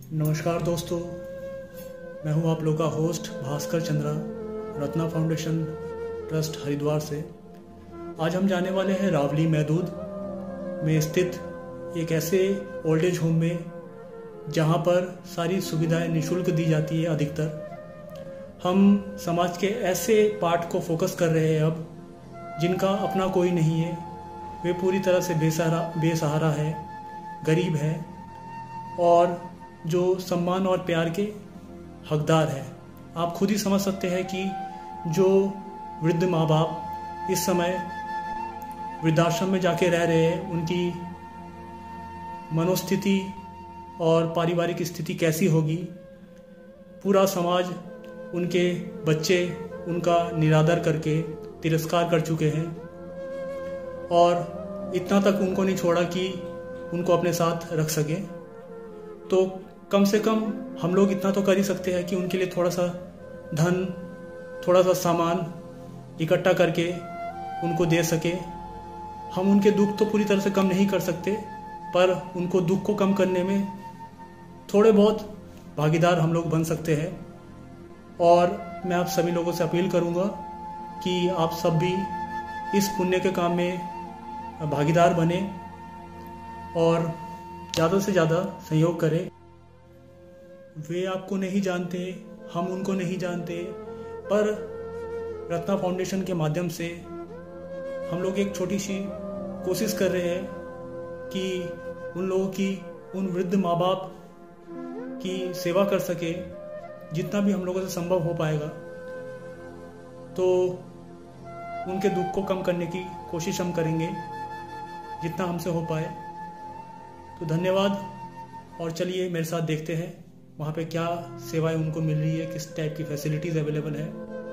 नमस्कार दोस्तों, मैं हूं आप लोग का host Bhaskar Chandra, Ratna foundation trust Haridwar से। आज हम जाने वाले हैं रावली महदूद में स्थित एक ऐसे ओल्ड एज होम में जहां पर सारी सुविधाएं निःशुल्क दी जाती है। अधिकतर हम समाज के ऐसे पार्ट को फोकस कर रहे हैं अब जिनका अपना कोई नहीं है, वे पूरी तरह से बेसहारा है, गरीब है और जो सम्मान और प्यार के हकदार है। आप खुद ही समझ सकते हैं कि जो वृद्ध माँ बाप इस समय वृद्धाश्रम में जाके रह रहे हैं, उनकी मनोस्थिति और पारिवारिक स्थिति कैसी होगी। पूरा समाज, उनके बच्चे उनका निरादर करके तिरस्कार कर चुके हैं और इतना तक उनको नहीं छोड़ा कि उनको अपने साथ रख सके। तो कम से कम हम लोग इतना तो कर ही सकते हैं कि उनके लिए थोड़ा सा धन, थोड़ा सा सामान इकट्ठा करके उनको दे सके। हम उनके दुख तो पूरी तरह से कम नहीं कर सकते, पर उनको दुख को कम करने में थोड़े बहुत भागीदार हम लोग बन सकते हैं। और मैं आप सभी लोगों से अपील करूंगा कि आप सब भी इस पुण्य के काम में भागीदार बने और ज़्यादा से ज़्यादा सहयोग करें। वे आपको नहीं जानते, हम उनको नहीं जानते, पर रत्ना फाउंडेशन के माध्यम से हम लोग एक छोटी सी कोशिश कर रहे हैं कि उन लोगों की, उन वृद्ध माँ बाप की सेवा कर सके जितना भी हम लोगों से संभव हो पाएगा। तो उनके दुख को कम करने की कोशिश हम करेंगे जितना हमसे हो पाए। तो धन्यवाद। और चलिए मेरे साथ देखते हैं वहाँ पे क्या सेवाएं उनको मिल रही है, किस टाइप की फैसिलिटीज़ अवेलेबल है।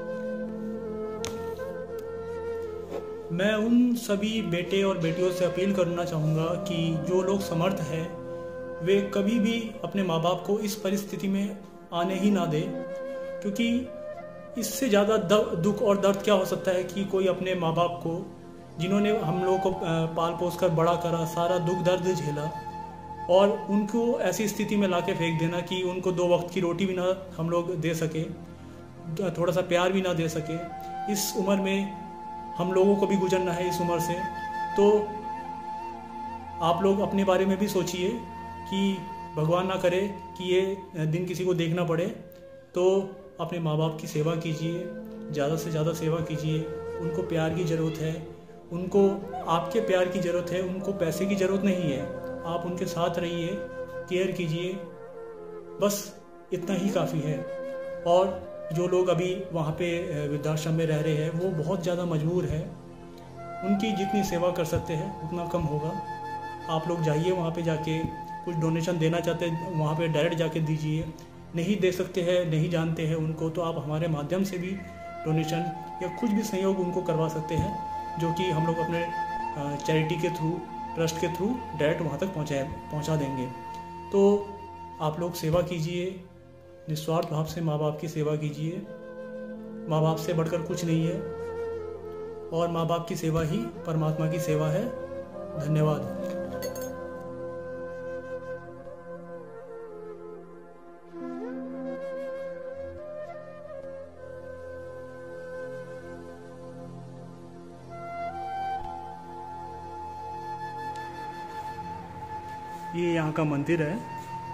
मैं उन सभी बेटे और बेटियों से अपील करना चाहूँगा कि जो लोग समर्थ हैं वे कभी भी अपने माँ बाप को इस परिस्थिति में आने ही ना दें, क्योंकि इससे ज़्यादा दुख और दर्द क्या हो सकता है कि कोई अपने माँ बाप को, जिन्होंने हम लोगों को पाल पोस कर बड़ा करा, सारा दुख दर्द झेला, और उनको ऐसी स्थिति में लाके फेंक देना कि उनको 2 वक्त की रोटी भी ना हम लोग दे सके, थोड़ा सा प्यार भी ना दे सके। इस उम्र में हम लोगों को भी गुजरना है, इस उम्र से। तो आप लोग अपने बारे में भी सोचिए कि भगवान ना करे कि ये दिन किसी को देखना पड़े। तो अपने माँ बाप की सेवा कीजिए, ज़्यादा से ज़्यादा सेवा कीजिए। उनको प्यार की ज़रूरत है, उनको आपके प्यार की ज़रूरत है, उनको पैसे की ज़रूरत नहीं है। आप उनके साथ रहिए, केयर कीजिए, बस इतना ही काफ़ी है। और जो लोग अभी वहाँ पे वृद्धाश्रम में रह रहे हैं वो बहुत ज़्यादा मजबूर है, उनकी जितनी सेवा कर सकते हैं उतना कम होगा। आप लोग जाइए वहाँ पे, जाके कुछ डोनेशन देना चाहते हैं वहाँ पे डायरेक्ट जाके दीजिए। नहीं दे सकते हैं, नहीं जानते हैं उनको, तो आप हमारे माध्यम से भी डोनेशन या कुछ भी सहयोग उनको करवा सकते हैं, जो कि हम लोग अपने चैरिटी के थ्रू, ट्रस्ट के थ्रू डायरेक्ट वहाँ तक पहुँचा देंगे। तो आप लोग सेवा कीजिए, निस्वार्थ भाव से माँ बाप की सेवा कीजिए। माँ बाप से बढ़कर कुछ नहीं है और माँ बाप की सेवा ही परमात्मा की सेवा है। धन्यवाद। ये यहाँ का मंदिर है।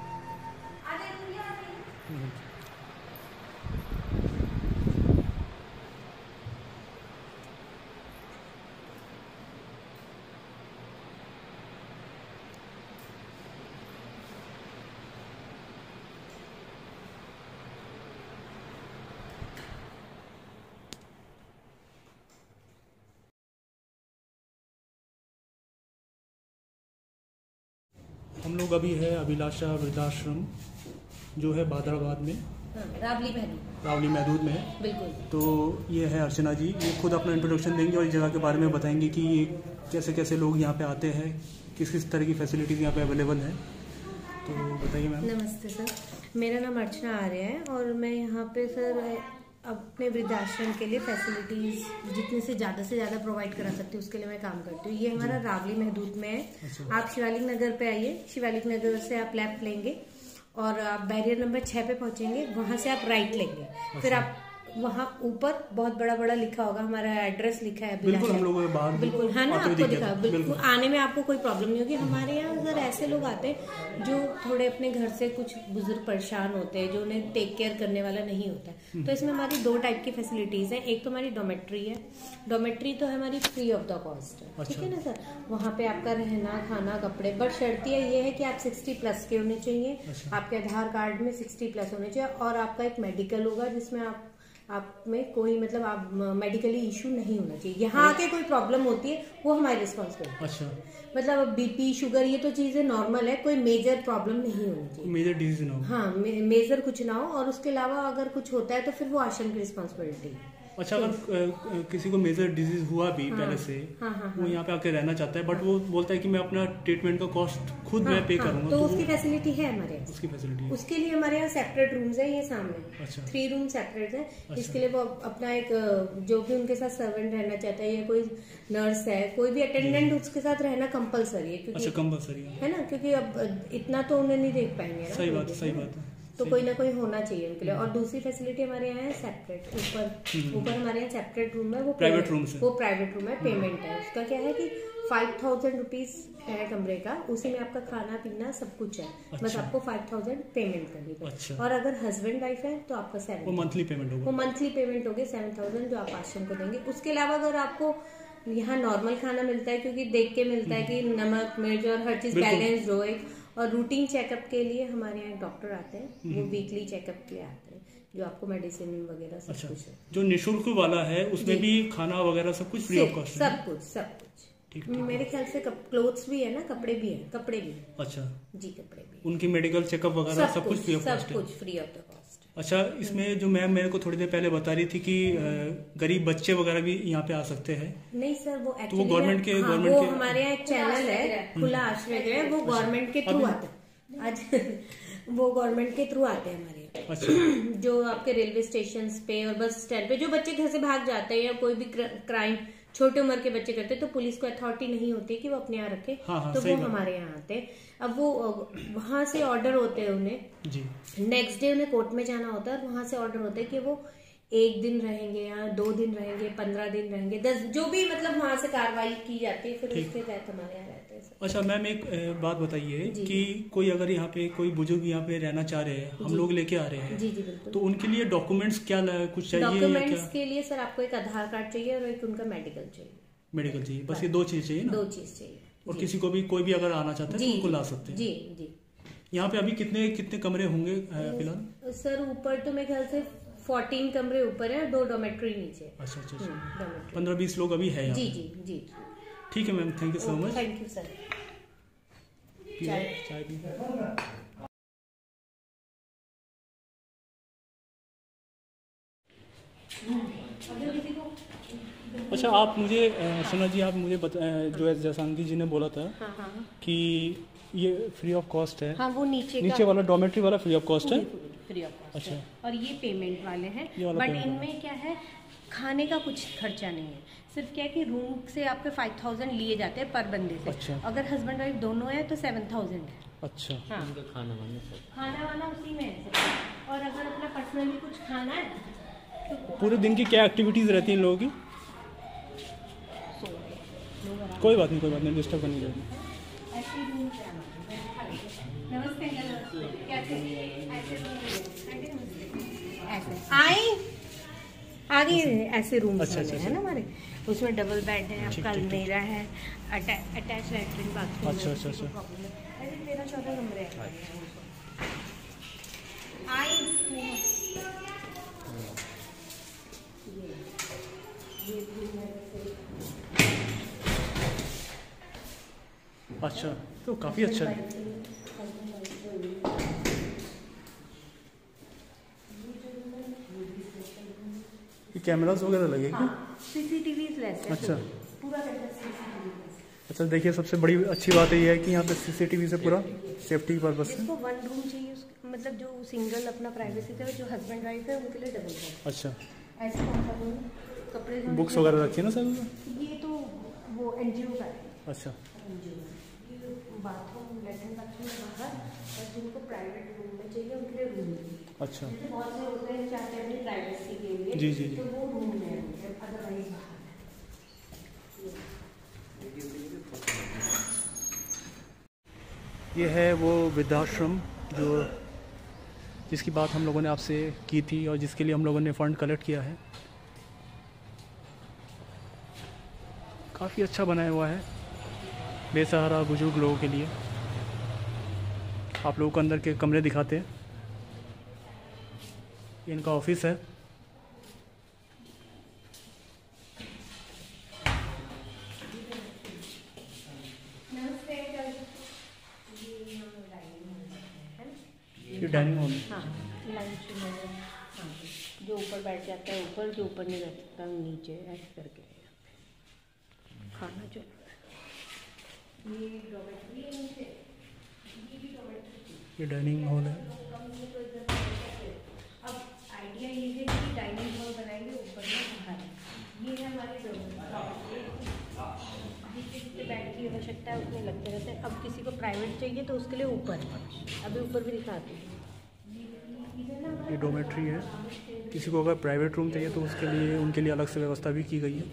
हम लोग अभी है अभिलाषा वृद्धाश्रम, जो है भादराबाद में, रावली महदूद में है। बिल्कुल। तो ये है अर्चना जी, ये खुद अपना इंट्रोडक्शन देंगे और इस जगह के बारे में बताएंगे कि ये कैसे कैसे लोग यहाँ पे आते हैं, किस किस तरह की फैसिलिटीज़ यहाँ पे अवेलेबल है। तो बताइए मैम। नमस्ते सर, मेरा नाम अर्चना आर्य है और मैं यहाँ पे सर अपने वृद्धाश्रम के लिए फैसिलिटीज जितने से ज़्यादा प्रोवाइड करा सकती हूँ उसके लिए मैं काम करती हूँ। ये हमारा रावली महदूद में है। अच्छा। आप शिवालिक नगर पे आइए, शिवालिक नगर से आप लेफ्ट लेंगे और आप बैरियर नंबर 6 पे पहुंचेंगे, वहां से आप राइट लेंगे। फिर आप वहाँ ऊपर बहुत बड़ा बड़ा लिखा होगा, हमारा एड्रेस लिखा है, बिल्कुल हम लोग बाहर बिल्कुल है ना, आपको दिखा, बिल्कुल आने में आपको कोई प्रॉब्लम नहीं होगी। हमारे यहाँ अगर ऐसे लोग आते हैं जो थोड़े अपने घर से कुछ बुजुर्ग परेशान होते हैं, जो उन्हें टेक केयर करने वाला नहीं होता है, तो इसमें हमारी 2 टाइप की फैसिलिटीज है। एक तो हमारी डोमेट्री है, डोमेट्री तो हमारी फ्री ऑफ द कॉस्ट है, ठीक है ना सर। वहाँ पे आपका रहना, खाना, कपड़े, बट शर्तियाँ ये है कि आप 60+ के होने चाहिए, आपके आधार कार्ड में 60+ होने चाहिए, और आपका एक मेडिकल होगा जिसमें आप में कोई मतलब आप मेडिकली इशू नहीं होना चाहिए। यहाँ आके कोई प्रॉब्लम होती है वो हमारी रिस्पॉन्सिबिलिटी। अच्छा, मतलब बीपी, शुगर, ये तो चीजें नॉर्मल है, कोई मेजर प्रॉब्लम नहीं होनी चाहिए, मेजर डिजीज ना हो। हाँ, मेजर कुछ ना हो। और उसके अलावा अगर कुछ होता है तो फिर वो आश्रम की रिस्पॉन्सिबिलिटी है। अच्छा, अगर किसी को मेजर डिजीज हुआ भी पहले से, वो यहाँ पे आके रहना चाहता है, बट वो बोलता है कि मैं अपना ट्रीटमेंट का कॉस्ट खुद मैं पे करूंगा, तो उसकी फैसिलिटी है हमारे यहाँ। उसकी फैसिलिटी उसके लिए हमारे यहाँ सेपरेट रूम्स है, ये सामने। अच्छा। 3 रूम सेपरेट है। इसके लिए वो अपना एक जो भी उनके साथ सर्वेंट रहना चाहता है, या कोई नर्स है, कोई भी अटेंडेंट उसके साथ रहना कंपलसरी है, क्योंकि कंपलसरी है ना, क्योंकि अब इतना तो उन्हें नहीं देख पाएंगे ना। सही बात है। तो कोई ना कोई होना चाहिए उनके लिए। और दूसरी फैसिलिटी हमारे यहाँ है सेपरेट, ऊपर हमारे यहाँ सेपरेट रूम है, वो प्राइवेट रूम है, पेमेंट है उसका। क्या है कि 5000 रुपीज है कमरे का, उसी में आपका खाना पीना सब कुछ है। अच्छा। बस आपको 5000 पेमेंट करनी पड़ेगी। अच्छा। और अगर हस्बैंड वाइफ है तो आपका 7 वो मंथली पेमेंट होगी 7000 जो आप आश्रम को देंगे। उसके अलावा अगर आपको यहाँ नॉर्मल खाना मिलता है, क्योंकि देख के मिलता है कि नमक, मिर्च और हर चीज बैलेंस्ड हो। और रूटीन चेकअप के लिए हमारे यहाँ डॉक्टर आते हैं, वो वीकली चेकअप के लिए आते हैं, जो आपको मेडिसिन वगैरह सब कुछ है। जो निःशुल्क वाला है उसमें भी खाना वगैरह सब कुछ फ्री ऑफ कॉस्ट है? सब कुछ। मेरे ख्याल से क्लोथ्स भी है ना, कपड़े भी है। अच्छा जी, कपड़े भी। उनकी मेडिकल चेकअप वगैरह सब कुछ फ्री ऑफ कॉस्ट है? सब कुछ फ्री ऑफ द कॉस्ट। अच्छा, इसमें जो मैम मेरे को थोड़ी देर पहले बता रही थी कि गरीब बच्चे वगैरह भी यहाँ पे आ सकते हैं। नहीं सर, वो तो वो गवर्नमेंट के हमारे यहाँ एक चैनल है खुला आश्रय गृह, वो गवर्नमेंट के थ्रू आता है। आज वो गवर्नमेंट के थ्रू आते हैं हमारे यहाँ। अच्छा। जो आपके रेलवे स्टेशन पे और बस स्टैंड पे जो बच्चे घर से भाग जाते हैं, या कोई भी क्राइम छोटे उम्र के बच्चे करते हैं, तो पुलिस को अथॉरिटी नहीं होती कि वो अपने यहाँ रखे। तो वो हमारे यहाँ आते हैं। अब वो वहां से ऑर्डर होते हैं उन्हें जी, नेक्स्ट डे उन्हें कोर्ट में जाना होता है, और वहां से ऑर्डर होता है कि वो 1 दिन रहेंगे या 2 दिन रहेंगे, 15 दिन रहेंगे, 10, जो भी मतलब वहां से कार्रवाई की जाती है, फिर उसके तहत हमारे यहाँ रहते हैं। अच्छा मैम, एक बात बताइए कि कोई अगर यहाँ पे कोई बुजुर्ग यहाँ पे रहना चाह रहे हैं, हम लोग लेके आ रहे हैं, जी बिल्कुल, तो उनके लिए डॉक्यूमेंट्स क्या कुछ चाहिए? डॉक्यूमेंट्स के लिए सर आपको एक आधार कार्ड चाहिए और एक उनका मेडिकल चाहिए। बस ये 2 चीज चाहिए ना? 2 चीज चाहिए। और किसी को भी कोई भी अगर आना चाहता है तो उनको ला सकते हैं? जी। यहाँ पे अभी कितने कमरे होंगे फिलहाल? सर ऊपर तो मेरे ख्याल से 14 कमरे ऊपर है, 2 डॉर्मेट्री नीचे। अच्छा। 15-20 लोग अभी है? जी। ठीक है ma'am, thank you so much. Thank you sir. चाय पी। अच्छा, आप मुझे सोना जी, आप मुझे जो जयशांति जी ने बोला था कि ये फ्री ऑफ कॉस्ट है। हाँ, वो नीचे वाला डॉर्मेट्री वाला फ्री ऑफ कॉस्ट है? Free of cost. अच्छा। और ये पेमेंट वाले हैं, बट इनमें क्या है, खाने का कुछ खर्चा नहीं है। सिर्फ क्या है कि रूम से आपके 5000 लिए जाते हैं पर बंदे से। अच्छा। अगर हस्बैंड वाइफ दोनों है तो 7000 है। अच्छा। हाँ, खाना वाना उसी में है। और अगर अपना पर्सनली कुछ खाना है तो पूरे दिन की क्या एक्टिविटीज रहती हैं लोगों की? कोई बात नहीं, डिस्टर्ब करनी चाहिए। आगे ऐसे रूम है ना हमारे, उसमें डबल बेड है, आपका अलमीरा है, अटैच लैट्रिन बाथरूम। अच्छा। 13-14 कमरे हैं। अच्छा, तो काफी अच्छा है। कैमरास वगैरह लगे क्या? सीसीटीवी। अच्छा पूरा अच्छा, देखिए सबसे बड़ी अच्छी बात ये है कि यहाँ पे सीसीटीवी से पूरा सेफ्टी पर्पस से। जिसको 1 रूम चाहिए, मतलब जो सिंगल अपना प्राइवेसी का, जो हस्बैंड वाइफ है उनके लिए डबल है। अच्छा। ऐसे कपड़े बुक्स वगैरह रखी है ना सर? ये तो वो एनजीओ का है। अच्छा। बाथरूम, लैट्रिन बाथरूम बाहर, और जिनको प्राइवेट रूम में चाहिए उनके लिए रूम में। अच्छा, जैसे बहुत से होते हैं चाहते हैं अपनी प्राइवेसी के लिए, जी जी जी, तो वो रूम में होते हैं, अदरवाइज बाहर है। ये है वो वृद्धाश्रम जो जिसकी बात हम लोगों ने आपसे की थी और जिसके लिए हम लोगों ने फ़ंड कलेक्ट किया है। काफ़ी अच्छा बनाया हुआ है बेसहारा बुजुर्ग लोगों के लिए। आप लोगों को अंदर के कमरे दिखाते हैं। ये इनका ऑफिस है। ये डाइनिंग हॉल है। हाँ, लंच में हाँ, जो ऊपर बैठ जाता है ऊपर, जो ऊपर नहीं बैठ सकता नीचे, ऐसे करके खाना जो ये डॉमेट्री है नीचे, ये भी डॉमेट्री। ये डाइनिंग हॉल है। अब आइडिया ये है कि डाइनिंग हॉल बनाएंगे ऊपर में बाहर। ये है हमारे डॉमेट्री, जिससे बेड की आवश्यकता है उसमें लगते रहते हैं। अब किसी को प्राइवेट चाहिए तो उसके लिए ऊपर, अभी ऊपर भी दिखाती हूँ। ये डोमेट्री है। किसी को अगर प्राइवेट रूम चाहिए तो उसके लिए उनके लिए अलग से व्यवस्था भी की गई है।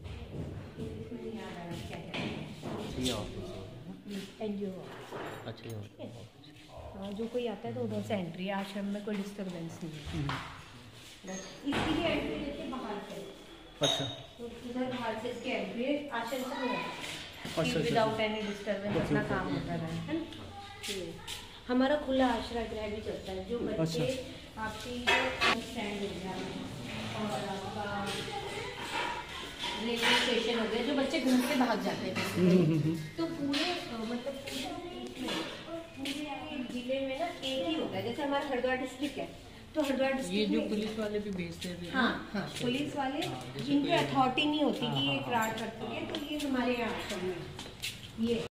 एनजीओ। अच्छा, हाँ, जो कोई आता है तो उधर से एंट्री, आश्रम में कोई डिस्टर्बेंस नहीं है। इसलिए एंट्री देते हैं बाहर से। अच्छा, तो इधर बाहर से इसकी एंट्री है, आश्रम से नहीं है। अच्छा, विदाउट एनी डिस्टर्बेंस अपना काम होता रहे, है ना। हमारा खुला आश्रय गृह भी चलता है। जो बच्चे आपकी स्टैंड हो गया और आपका रेलवे स्टेशन हो गया, जो बच्चे घर से भाग जाते हैं तो पूरे मतलब पूरे जिले में ना एक ही होता है। जैसे हमारा हरिद्वार डिस्ट्रिक्ट है तो हरिद्वार डिस्ट्रिक्ट ये जो पुलिस वाले भी भेजते हैं। हाँ हाँ, पुलिस वाले इनकी अथॉरिटी नहीं होती कि ये क्राउड करती है, तो ये हमारे यहाँ आश्रम में ये